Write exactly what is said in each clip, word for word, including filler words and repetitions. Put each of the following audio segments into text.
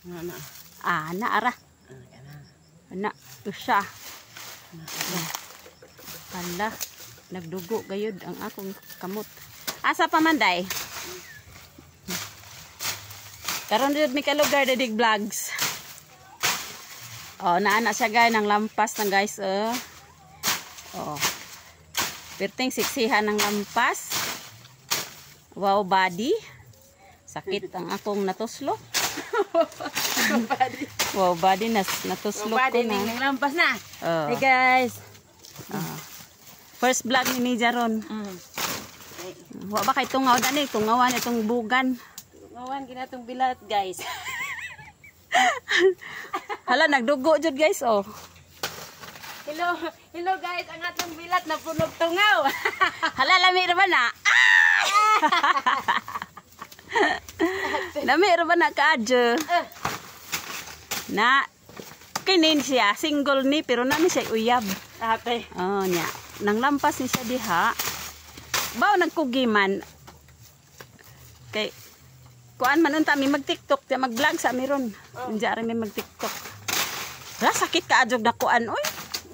Na na. Ah, na ara. Ah, kana. Na, usa. Na. Hala, nagdugo gayud ang akong kamot. Asa pa man day? Karon jud mi ka lugar de dig vlogs. Oh, naana siya guys ng lampas na guys oh. Oh. Perting siksihan ng lampas. Wow body. Sakit ang akong natuslo. Wow body nas natuslo Wow, ko body na. ning lampas na. Oh. Hey guys. Oh. First vlog ni Nija ron. Mm. Wa ba kay tungaw dani, tungawan itong bugan. Ngawan ginatong bilat guys. Hala nagdugo jud guys oh. Hello, hello guys, ang atong bilat na punog tungaw. Hala lami ra ba na? Lami ra ba na kaadyo? Uh, Na kinin siya single ni pero nani siya uyab. ate. Oh nya. Nang lampas ni siya diha. Baw nagkugiman. Kay kuan man unta mi mag-TikTok, ti mag-vlog sa miron. Oh. Unja ra mi mag-TikTok. Hala sakit ka adjog na kuan oy.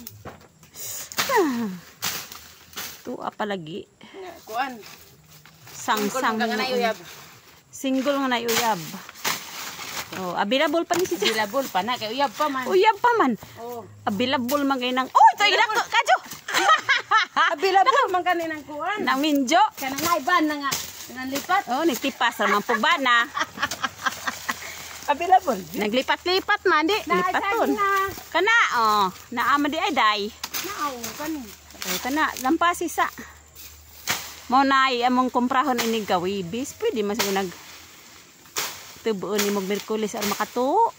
Ah. Tuwa palagi. Kuan. Sang-sang. Kung nga na uyab. Single nga na uyab. Oh, available pa ni si Tia. Bilabol pa na kay uyab pa man. Uyab pa man. Oh. Available man kay nang. Oy, to ina ko kadyo. Bilabol man kaninang kuan. Nang minjo. Kanang naiban na nga. Kanang lipat. Oh, nagtipas ra man pubana. Available. Naglipat-lipat man di. Lipaton. na. Kana oh, naama di ay day. Naaw kani. Oh, kana lampasi sa. Mo nay among komprahon ini gawibis, pwede man sa nag tubuon ni mog Merkulis ar makatuo.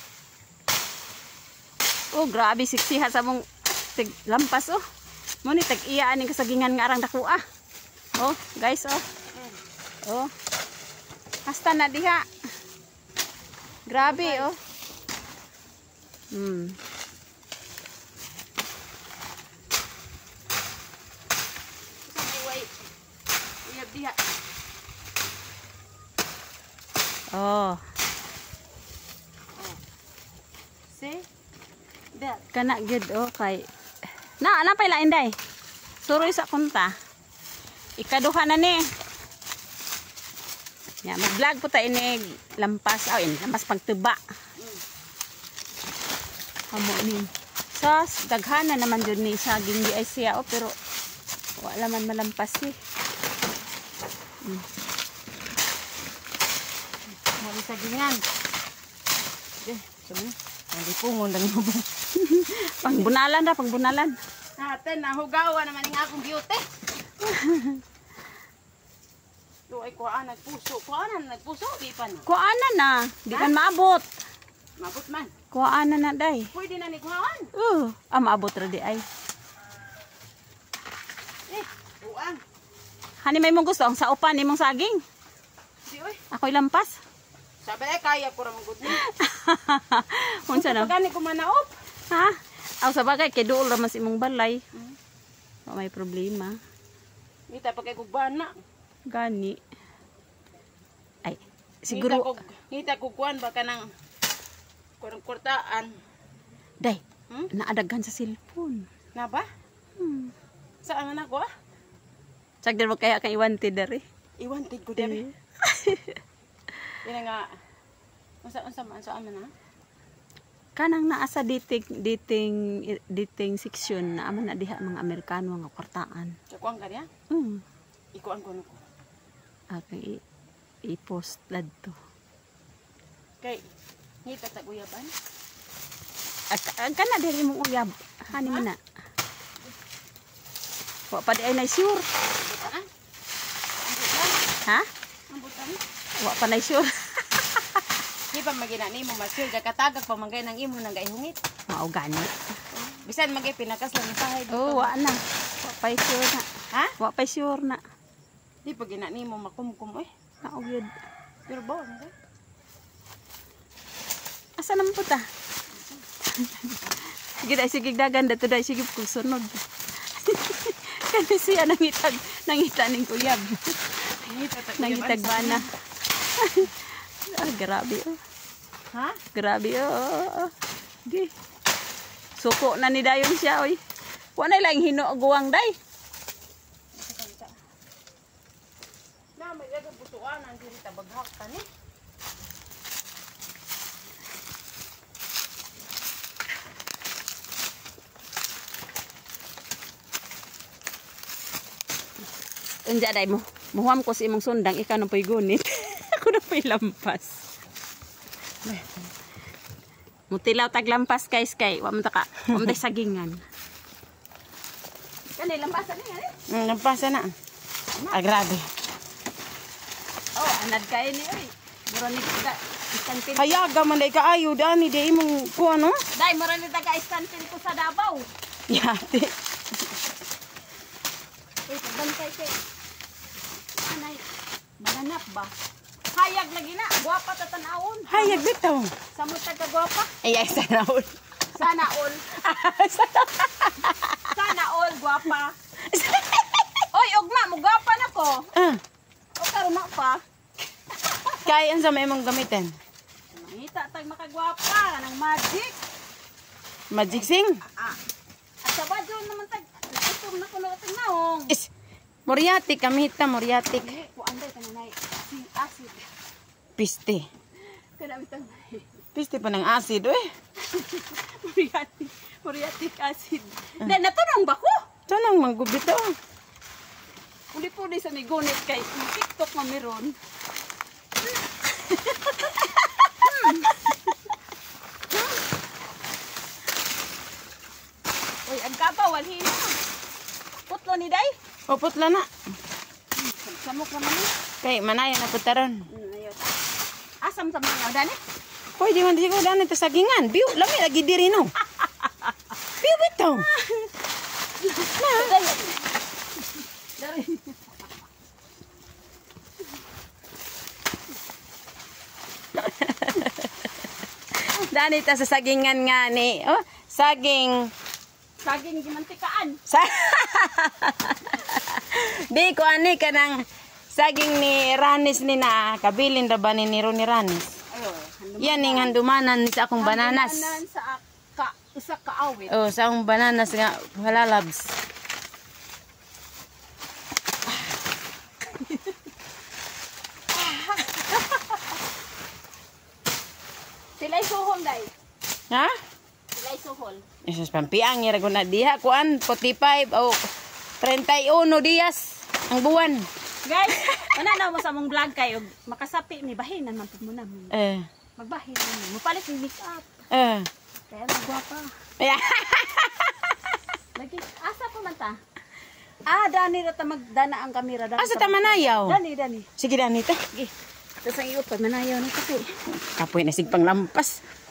Oh, grabe siksiha sa mong tig lampas oh. Mo ni tag iya aning kasagingan nga arang dakuha. Oh, guys oh. Oh. Hasta na diha. Grabe oh. Hmm. Wait. Uyab diha. Oh. See? That. Kana gid oh kay na ana pay lain day. Suroy sa kunta. Ikaduha na ni. Ya, mag-vlog po ta ini lampas aw ini lampas pagtuba. Amo ni. Sas daghana naman jud ni saging di ay siya oh pero wala man malampas eh. Hmm. Mali sa gingan. Eh, sabi. Hindi pungon lang mo. Pangbunalan ra, pangbunalan. Ate, nahugawa naman ng akong beauty. Ito ay kuhaan, nagpuso. Kuhaan, nagpuso, di pa na. Kuana na, di kan maabot. Mabot man. Kuana na day. Pwede na ni kuhaan. Uh, ah maabot ra di ay. Eh, kuhaan. Hani may mong gusto ang sa upan imong saging. Di oy. Ako'y lampas. Sabi ay kaya ko ramang good ni. Unsa na? Pagani ko manaop. Ha? Aw sa bagay kay duol ra man sa imong balay. Hmm. Wa may problema. Ngita pa kay kugbana. Gani. Ay, Ngita siguro ko, ngita ko kuhaan ba ka ng kurang kurtaan. day, Hmm? naadaghan sa cellphone. Na ba? Hmm. Saan na ko ah? Check din mo kaya kay wanted dere. Iwanted ko dere. Yan nga. Unsa unsa man sa aman na? Kanang naa sa dating dating dating section na aman na diha mga Amerikano nga kwartaan. Kuhaan ka niya? Hmm. Ikuan ko no ko. Okay, i-post lad to. Kay ngita sa guyaban. Ang kana diri mong uyab. Hani man na. Wa pa di ay na sure. Butaan. Ang butan. Ha? Ang butan. Wa pa na sure. Di pa magina nimo masil katagag pa mangay nang imo nang gaihungit. Mao gani. Bisan magay pinakas lang sa hay dito. Oh, wa na. Wa pa sure na. Ha? Wa pa sure na. Di pa gina nimo makumkum eh. Mao gyud. Pero ba mo Asa naman po ta? Sige dai sige dagan dato dai sige kung sunod. Kasi siya nangitag nangita ning kuyab. Ngita ta Nangitag bana. Ah, grabe oh. Ha? Grabe oh. Gi. Suko na ni dayon siya oy. Wa na lang hinuguwang day. Na may gaga butuan ang diri ta baghak tani. Unja day mo. Muham ko si imong sundang ikaw na pay gunit. Ako na pay lampas. Mutilaw tag lampas guys kay wa man ta ka. Wa man ta sagingan. Kani lampasan ni ani? Mm, lampasa na. Ah, grabe. Oh, anad kay ni oy. Mura ni ka istantin. Hayaga man day kaayo dani day imong kuan no? Day mura ni taga istantin ko sa Davao. Yati. Eh, bantay kay. Anay, mananap ba? Hayag lagi na, guwapa ta tan-awon. Hayag bitaw. Samot ka guwapa. Ay ay sana all. Sana all. Sana all guwapa. Oy, ugma mo guwapa na ko. Ah, O karon na pa. kay unsa may imong gamitin? Mangita tag makagwapa ng magic. Magic sing. Ah. At sa badyo naman tag ito na kuno tag naong. Is Moriatic kamita Moriatic. Dili ko anday kanay si acid. Piste. Kana bitang Piste pa ng acid eh. muriatic, muriatic acid. Na natunong ba ko? Tanang manggubito. Uli-puli sa migunit kay TikTok mo meron. Uy, ang kabaw, walhin na. Putlo ni Day. Opot la na. Samok naman ni. Kay manayo na putaron. Hmm, ayun. Asam sa mga dani. Hoy, di man di ko dani ta sagingan. Biu, lami lagi diri no. Biu bitaw. Dari. Dari. Dani ta sa sagingan nga ni. Oh, saging. Saging gimantikaan. Sa Di ko ani kanang saging ni Ranis ni na kabilin ra ba ni Niro ni Ranis. Ayun. Yan ning handumanan ni sa akong bananas. Handumanan sa ka usa ka awit. Oh, sa akong bananas nga halalabs. Silay suhol Day. Ha? Silay suhol. Isus pampiang ira guna diha kuan forty-five o thirty-one días ang buwan. Guys, mananaw mo sa mong vlog kayo, makasapi ni bahinan man pud mo na. Eh. Magbahin mo. Mupalit ng make up. Eh. Kaya nagwapa. Yeah. Lagi asa pa man ta? Ah, dani ra ta magdana ang kamera dani. Asa ta manayaw? Dani, dani. Sige dani ta. Gi. Tapos ang iupad manayaw ni kape. Kapoy na sig panglampas.